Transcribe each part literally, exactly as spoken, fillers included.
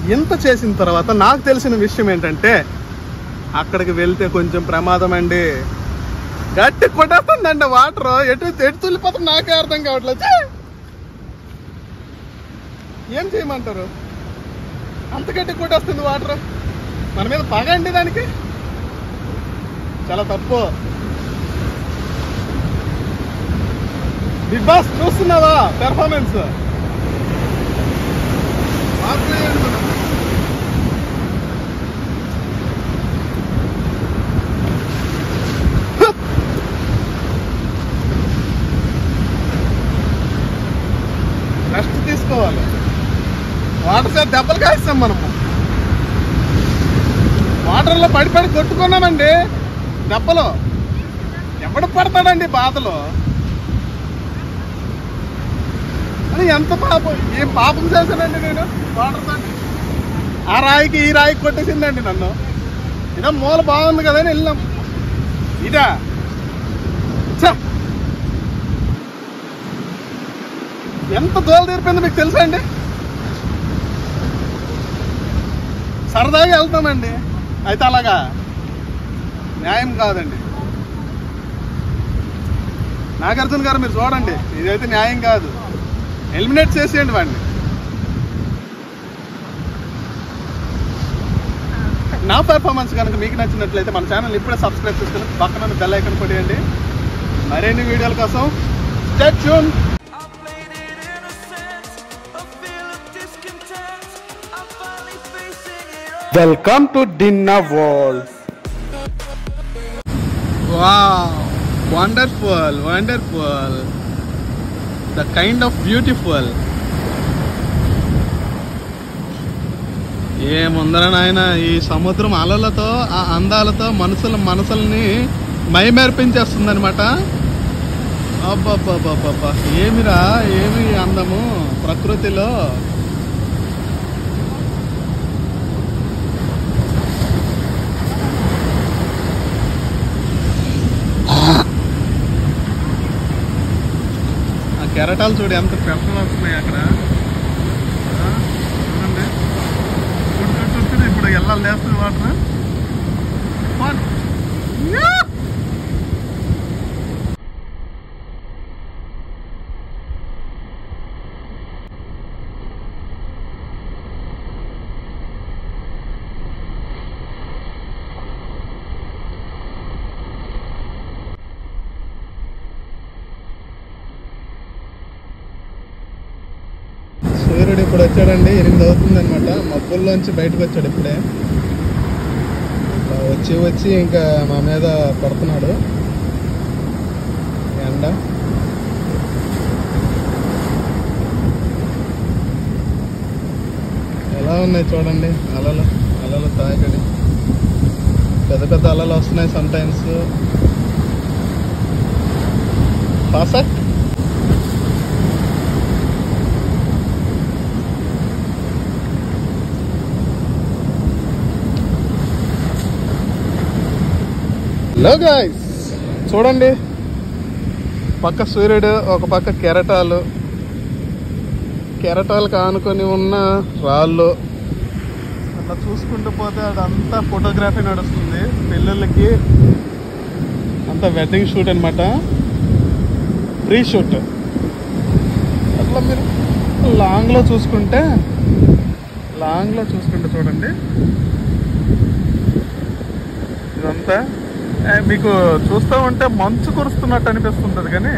ఇంత చేసిన తర్వాత నాకు తెలిసిన విషయం ఏంటంటే అక్కడికి వెళ్తే కొంచెం ప్రమాదం అండి. గట్టి కొట్టేస్తుందండి వాటర్. ఎటు ఎటు తుల్లిపోతుంది నాకే అర్థం కావట్లేదు. ఏం చేయమంటారు? అంత గట్టి కొట్టేస్తుంది వాటర్. మన మీద పగ అండి దానికి. చాలా తప్పు. బిగ్ బాస్ చూస్తున్నావా పెర్ఫార్మెన్స్? రెస్ట్ తీసుకోవాలి. వాటర్ సార్ దెబ్బలు కాయిస్తాం మనము. వాటర్లో పడి పడి కొట్టుకున్నామండి దెబ్బలు. ఎవడు పడతాడండి బాధలో? అని ఎంత పాపం, ఏం పాపం చేశానండి నేను వాటర్తో. ఆ రాయికి ఈ రాయికి కొట్టేసిందండి నన్ను. ఇదో మూల బాగుంది కదా అని వెళ్ళాం. ఇదా ఎంత దోల తీరిపోయిందో మీకు తెలుసా అండి? సరదాగా వెళ్తామండి. అయితే అలాగా న్యాయం కాదండి. నాగార్జున గారు మీరు చూడండి, ఇదైతే న్యాయం కాదు. ఎలిమినేట్ చేసేయండి వాడిని. నా పెర్ఫార్మెన్స్ కనుక మీకు నచ్చినట్లయితే మన ఛానల్ ఇప్పుడే సబ్స్క్రైబ్ చేసుకుని పక్కన బెల్ ఐకాన్ కొట్టేయండి. మరిన్ని వీడియోల కోసం stay tune. Welcome to Dinner World. Wow, wonderful, wonderful. The kind of beautiful. ఏముందర నాయన, ఈ సముద్రం అలలతో ఆ అందాలతో మనసుల మనసుల్ని మైమేర్పించేస్తుంది అనమాట. అబ్బాబ్బాబ్బాబ్బా, ఏమిరా ఏమి అందము ప్రకృతిలో. కెరటాలు చూడు ఎంత పెద్దలు వస్తున్నాయి అక్కడ. చూడండి, చుట్టూ ఇప్పుడు ఎలా లేస్తుంది వాటర్. సూర్యుడు ఇప్పుడు వచ్చాడండి. ఎనిమిది అవుతుంది అనమాట. మబ్బుల్లోంచి బయటకు వచ్చాడు ఇప్పుడే. వచ్చి వచ్చి ఇంకా మా మీద పడుతున్నాడు ఎండ. ఎలా ఉన్నాయి చూడండి అలలు. అలలు తాగడి పెద్ద పెద్ద అలలు వస్తున్నాయి sometimes. Perfect. Hello guys, చూడండి పక్క సూర్యుడు, ఒక పక్క కెరటాలు. కెరటాలకు ఆనుకొని ఉన్న రాళ్ళు. అట్లా చూసుకుంటూ పోతే అదంతా ఫోటోగ్రఫీ నడుస్తుంది. పెళ్ళిళ్ళకి అంతా వెడ్డింగ్ షూట్ అనమాట, ప్రీ షూట్. అట్లా మీరు లాంగ్లో చూసుకుంటే లాంగ్లో చూసుకుంటే చూడండి ఇదంతా మీకు చూస్తూ ఉంటే మంచు కురుస్తున్నట్టు అనిపిస్తుంటుంది, కానీ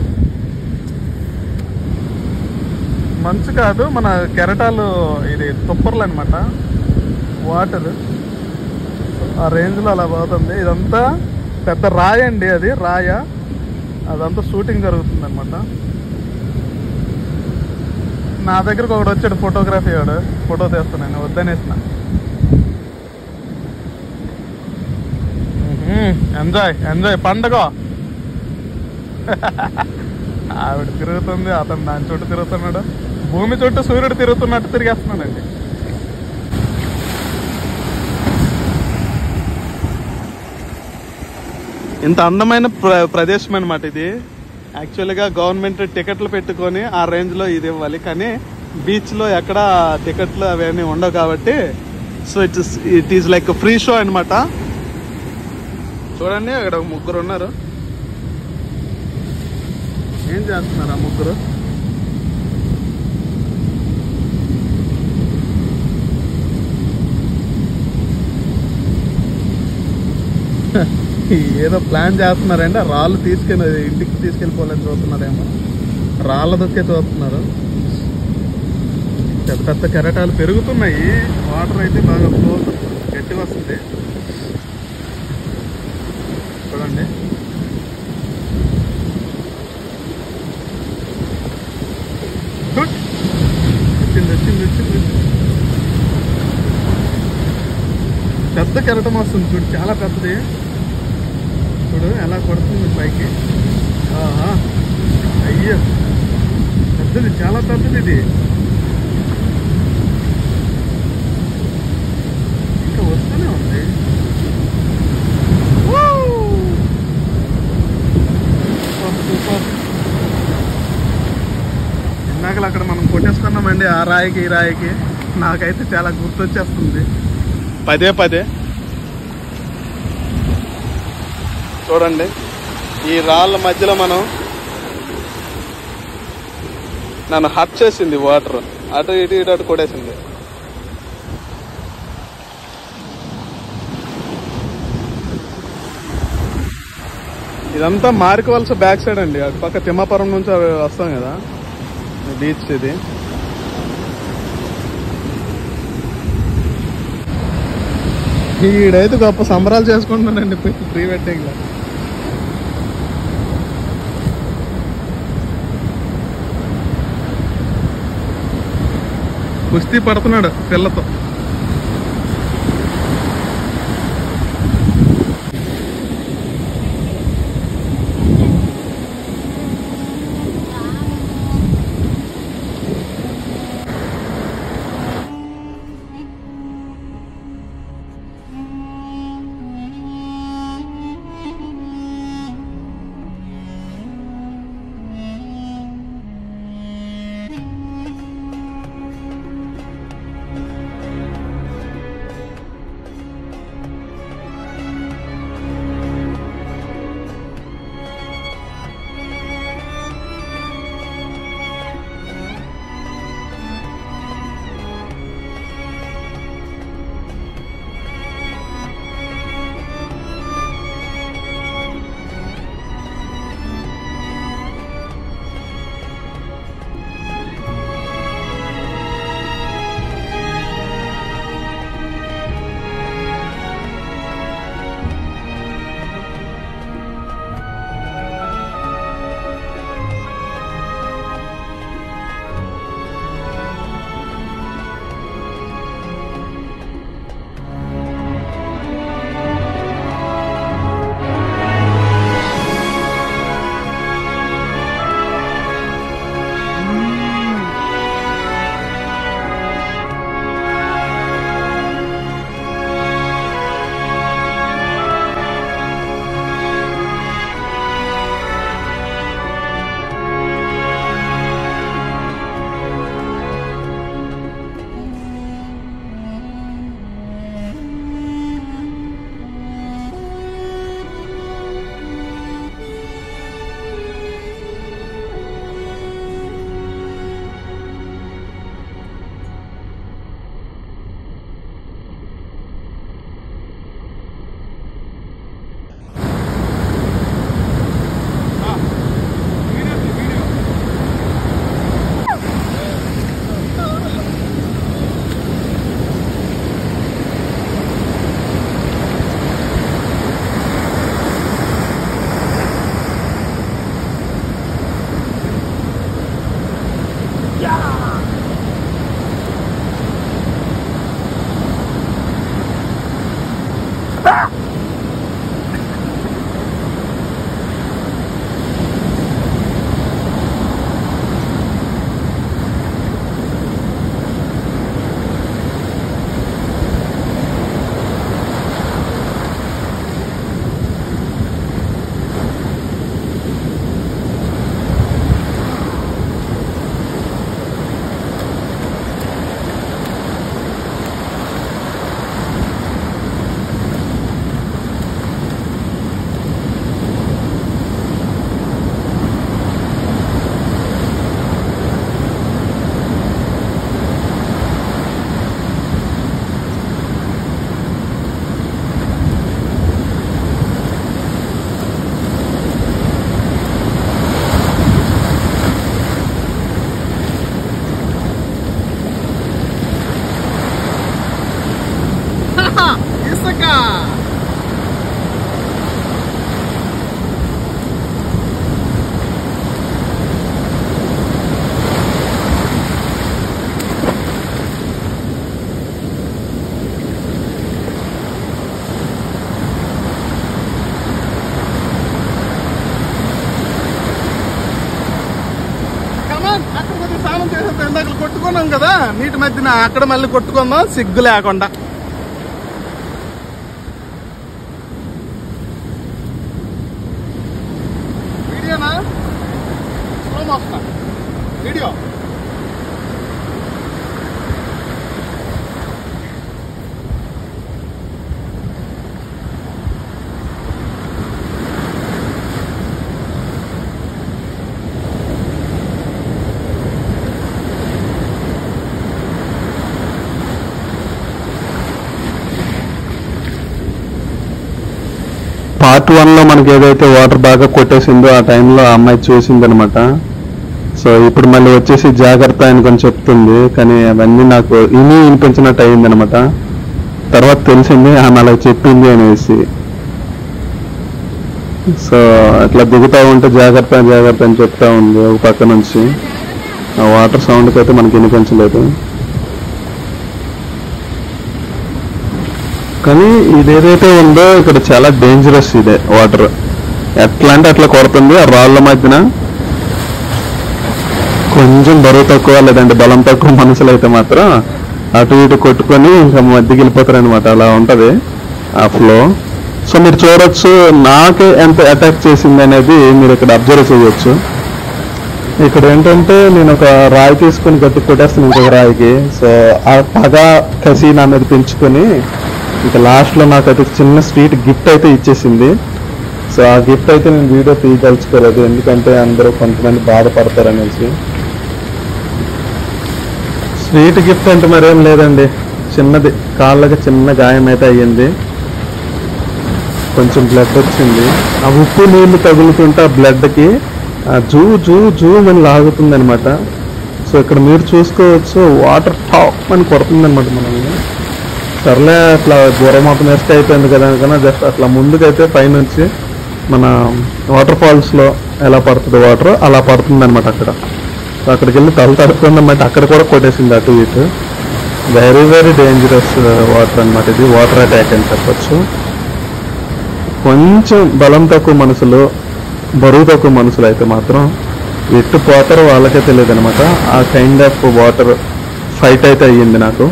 మంచు కాదు, మన కెరటాలు, ఇది తుప్పర్లు అనమాట, వాటర్ ఆ రేంజ్లో అలా పోతుంది. ఇదంతా పెద్ద రాయి అండి, అది రాయ. అదంతా షూటింగ్ జరుగుతుంది అనమాట. నా దగ్గరకు ఒకడు వచ్చాడు ఫోటోగ్రఫీ వాడు, ఫోటో తీస్తున్నాను, వద్దనేసిన. ఎంజాయ్ ఎంజాయ్ పండగ. ఆవిడ తిరుగుతుంది, అతను దాని చుట్టూ తిరుగుతున్నాడు. భూమి చుట్టూ సూర్యుడు తిరుగుతున్నట్టు తిరిగేస్తున్నాడండి. ఇంత అందమైన ప్ర ప్రదేశం అనమాట ఇది. యాక్చువల్గా గవర్నమెంట్ టికెట్లు పెట్టుకొని ఆ రేంజ్లో ఇది ఇవ్వాలి, కానీ బీచ్లో ఎక్కడ టికెట్లు అవన్నీ ఉండవు కాబట్టి so it's it is like free show అనమాట. చూడండి అక్కడ ముగ్గురు ఉన్నారు. ఏం చేస్తున్నారు ఆ ముగ్గురు? ఏదో ప్లాన్ చేస్తున్నారండి. ఆ రాళ్ళు తీసుకెళ్ళి ఇంటికి తీసుకెళ్ళిపోవాలని చూస్తున్నారేమో. రాళ్ళ దొక్కే చూస్తున్నారు. పెద్ద పెద్ద కెరటాలు పెరుగుతున్నాయి. వాటర్ అయితే బాగా ఫ్లో గట్టి వస్తుంది. చూడండి వచ్చింది వచ్చింది వచ్చింది పెద్ద కెరటం వస్తుంది చూడు, చాలా పెద్దది. చూడు ఎలా కొడుతుంది పైకి. అయ్యో పెద్దది, చాలా పెద్దది ఇది. ఇంకా వస్తూనే ఉంది. ఇందాకలు అక్కడ మనం కొట్టేస్తున్నామండి ఆ రాయికి ఈ రాయికి. నాకైతే చాలా గుర్తొచ్చేస్తుంది పదే పదే. చూడండి ఈ రాళ్ళ మధ్యలో మనం నన్ను హట్ చేసింది వాటర్. అటు ఇటు ఇటు అటు కొట్టేసింది. ఇదంతా మారికవలస బ్యాక్ సైడ్ అండి. అటు పక్క తిమ్మాపురం నుంచి అవి వస్తాం కదా బీచ్ ఇది. ఈడైతే గొప్ప సంబరాలు చేసుకుంటున్నానండి ప్రీ వెడ్డింగ్ లో. కుస్తీ పడుతున్నాడు పిల్లతో. అమెరికా. అక్కడ కొద్దిగా స్నానం చేసేంత ఇందాక కొట్టుకున్నాం కదా నీటి మధ్యన, అక్కడ మళ్ళీ కొట్టుకుందాం సిగ్గు లేకుండా. వీడియోనా slow motion video. Part one లో మనకి ఏదైతే వాటర్ బాగా కొట్టేసిందో ఆ టైంలో ఆ అమ్మాయి చూసింది అనమాట. సో ఇప్పుడు మళ్ళీ వచ్చేసి జాగ్రత్త అని కొంచెం చెప్తుంది, కానీ అవన్నీ నాకు ఇని వినిపించినట్టు అయింది అనమాట. తర్వాత తెలిసింది ఆమె అలా చెప్పింది అనేసి. సో అట్లా దిగుతా ఉంటే జాగ్రత్త జాగ్రత్త అని చెప్తా ఉంది ఒక పక్క నుంచి. ఆ వాటర్ సౌండ్కి అయితే మనకి వినిపించలేదు. కానీ ఇదేదైతే ఉందో ఇక్కడ చాలా డేంజరస్ ఇదే వాటర్. ఎట్లా అంటే అట్లా కొడుతుంది. ఆ రాళ్ళ మధ్యన కొంచెం బరువు తక్కువ లేదంటే బలం తక్కువ మనుషులు అయితే మాత్రం అటు ఇటు కొట్టుకొని ఇంకా మధ్యకి వెళ్ళిపోతారు అనమాట. అలా ఉంటది ఆ ఫ్లో. సో మీరు చూడొచ్చు నాకే ఎంత అటాక్ చేసింది అనేది మీరు ఇక్కడ అబ్జర్వ్ చేయొచ్చు. ఇక్కడ ఏంటంటే నేను ఒక రాయి తీసుకొని గట్టి కొట్టేస్తాను ఇంకొక రాయికి. సో ఆ పగ కసి నా మీద పెంచుకొని ఇంకా లాస్ట్ లో నాకైతే చిన్న స్వీట్ గిఫ్ట్ అయితే ఇచ్చేసింది. సో ఆ గిఫ్ట్ అయితే నేను వీడియో తీయదలుచుకోలేదు, ఎందుకంటే అందరూ కొంతమంది బాధపడతారు అనేసి. స్వీట్ గిఫ్ట్ అంటే మరేం లేదండి, చిన్నది కాళ్ళకి చిన్న గాయం అయితే అయ్యింది, కొంచెం బ్లడ్ వచ్చింది. ఆ ఉప్పు నీళ్లు తగులుతుంటే ఆ బ్లడ్కి జూ జూ జూ అని లాగుతుంది అనమాట. సో ఇక్కడ మీరు చూసుకోవచ్చు వాటర్ టాప్ అని కొడుతుంది అనమాట మనల్ని. సర్లే అట్లా దూరం మొత్తం నెక్స్ట్ అయిపోయింది కదా అనుకున్నా జస్ట్ అట్లా ముందుకైతే పైనుంచి మన వాటర్ ఫాల్స్ లో ఎలా పడుతుంది వాటర్ అలా పడుతుంది అనమాట. అక్కడ అక్కడికి వెళ్ళి తల తడుతుందన్నమాట. అక్కడ కూడా కొట్టేసింది అటు ఇటు. వెరీ వెరీ డేంజరస్ వాటర్ అనమాట ఇది. వాటర్ అటాక్ అని చెప్పచ్చు. కొంచెం బలం తక్కువ మనుషులు, బరువు తక్కువ మనుషులు అయితే మాత్రం ఎట్టు పోతారో వాళ్ళకే తెలియదు అనమాట. ఆ కైండ్ ఆఫ్ వాటర్ ఫైట్ అయితే అయ్యింది నాకు.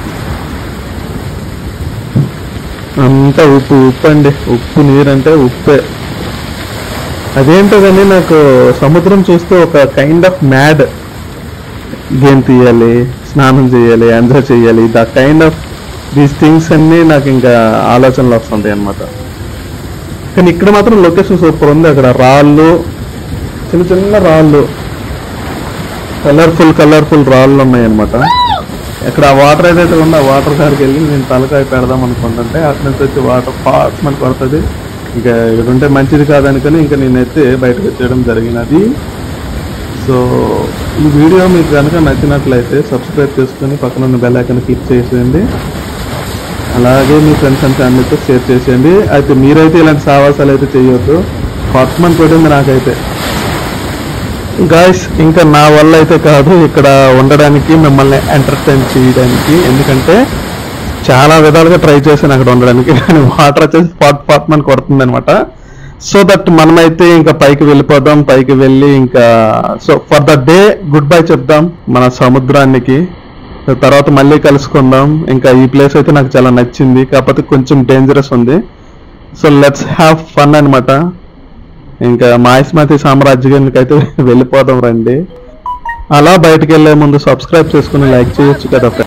అంతా ఉప్పు ఉప్పు అండి, ఉప్పు నీరు అంటే ఉప్పే. అదేంటో కానీ నాకు సముద్రం చూస్తే ఒక కైండ్ ఆఫ్ మ్యాడ్. గేమ్ తీయాలి, స్నానం చేయాలి, ఎంజాయ్ చేయాలి, the kind of these things అన్నీ నాకు ఇంకా ఆలోచనలు వస్తుంటాయి అనమాట. కానీ ఇక్కడ మాత్రం లొకేషన్ సూపర్ ఉంది. అక్కడ రాళ్ళు, చిన్న చిన్న రాళ్ళు, కలర్ఫుల్ కలర్ఫుల్ రాళ్ళు ఉన్నాయి అనమాట. ఇక్కడ వాటర్ ఏదైతే ఉందో ఆ వాటర్ కాడికి వెళ్ళి నేను తలకాయ పెడదాం అనుకుంటుంటే అక్కడి నుంచి వచ్చి వాటర్ ఫాస్ట్ మనకు పడుతుంది. ఇంకా ఇక్కడ ఉంటే మంచిది కాదనుకుని ఇంకా నేనైతే బయటకు వచ్చేయడం జరిగినది. సో ఈ వీడియో మీకు కనుక నచ్చినట్లయితే సబ్స్క్రైబ్ చేసుకుని పక్కన ఉన్న బెల్ ఐకాన్ క్లిక్ చేసేయండి. అలాగే మీ ఫ్రెండ్స్ అండ్ ఫ్యామిలీతో షేర్ చేసేయండి. అయితే మీరైతే ఇలాంటి సావాసాలు అయితే చేయొద్దు. ఫాట్మన్ కొట్టింది నాకైతే గాయస్. ఇంకా నా వల్ల అయితే కాదు ఇక్కడ ఉండడానికి, మిమ్మల్ని ఎంటర్టైన్ చేయడానికి. ఎందుకంటే చాలా విధాలుగా ట్రై చేశాను అక్కడ ఉండడానికి, కానీ వాటర్ వచ్చేసి పాట్ పాట్మని కొడుతుంది అనమాట. సో దట్ మనమైతే ఇంకా పైకి వెళ్ళిపోదాం. పైకి వెళ్ళి ఇంకా so for the day goodbye చెప్దాం మన సముద్రానికి. తర్వాత మళ్ళీ కలుసుకుందాం. ఇంకా ఈ ప్లేస్ అయితే నాకు చాలా నచ్చింది, కాకపోతే కొంచెం డేంజరస్ ఉంది. సో లెట్స్ హ్యావ్ ఫన్ అనమాట. ఇంకా మాయిస్మతి సామ్రాజ్యానికి అయితే వెళ్ళిపోదాం రండి. అలా బయటకు వెళ్ళే ముందు సబ్స్క్రైబ్ చేసుకుని లైక్ చేయొచ్చు కదా.